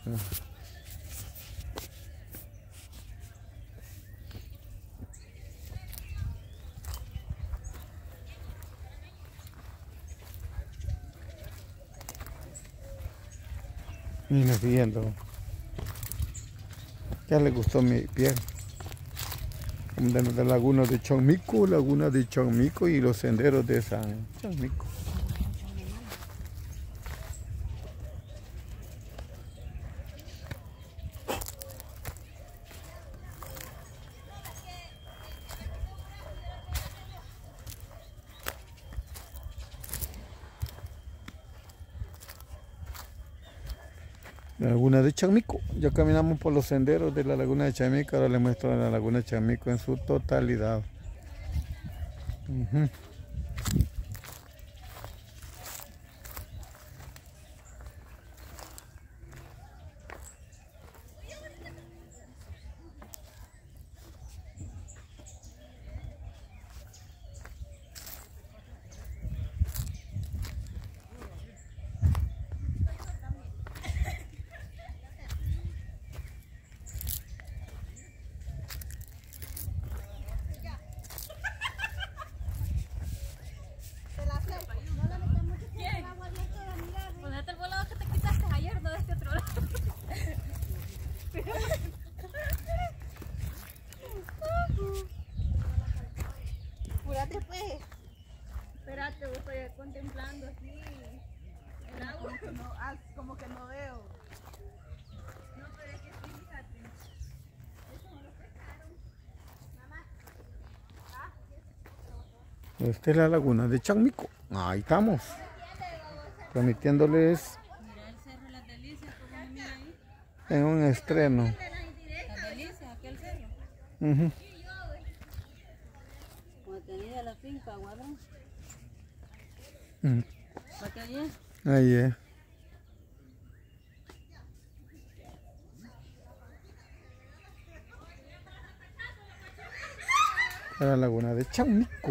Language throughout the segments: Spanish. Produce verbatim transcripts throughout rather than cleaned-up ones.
Mira, viendo. Ya le gustó mi piel. De la laguna de Chonmico, laguna de Chonmico y los senderos de San Chonmico. La laguna de Chonmico. Ya caminamos por los senderos de la laguna de Chonmico. Ahora les muestro la laguna de Chonmico en su totalidad. Uh-huh. Apúrate pues. Espérate, yo estoy contemplando así el agua. Como que no, ah, como que no veo. No, pero es que sí, fíjate. Eso no lo pescaron. Mamá. Ah, Esta es la laguna de Chonmico. Ahí estamos. Transmitiéndoles mira el cerro Las Delicias, como se mira ahí. en un estreno. Las Delicias, aquel cerro. Uh-huh. Como tenía la finca, Guadrón. Uh-huh. ¿Para qué allí? Ahí es. La laguna de Chonmico.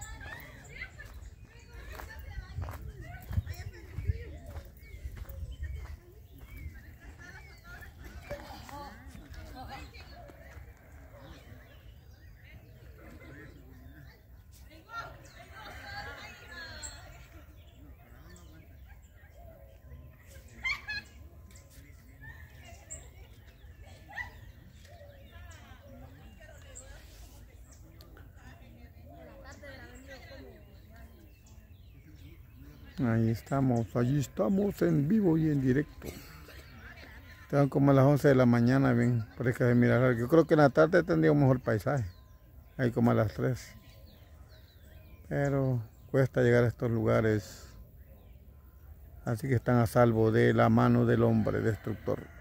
Ahí estamos, allí estamos en vivo y en directo. Están como a las once de la mañana, bien, parece que se mira raro. Yo creo que en la tarde tendría un mejor paisaje. Ahí como a las tres. Pero cuesta llegar a estos lugares. Así que están a salvo de la mano del hombre destructor.